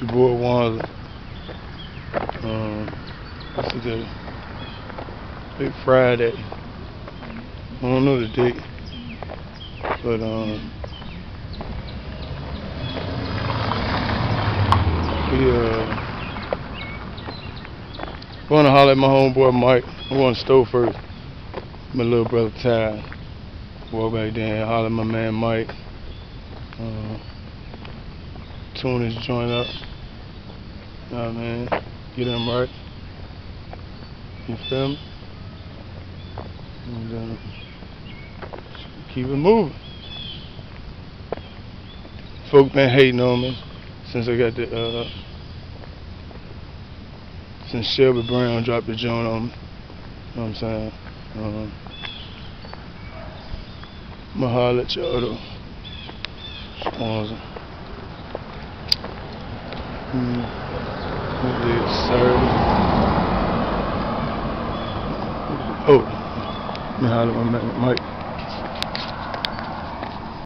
your boy Wanza. This is a big Friday. I don't know the date, but going to holler at my homeboy Mike. I'm going to store first. My little brother Ty. Walk back there and holler at my man Mike. Tune his joint up. Nah, man, get him right. You feel me? And keep it moving. Folk been hating on me since I got the since Shelby Brown dropped the joint on me. You know what I'm saying? I'ma holler at y'all though. Sponsor. Oh, let me holler at my man Mike.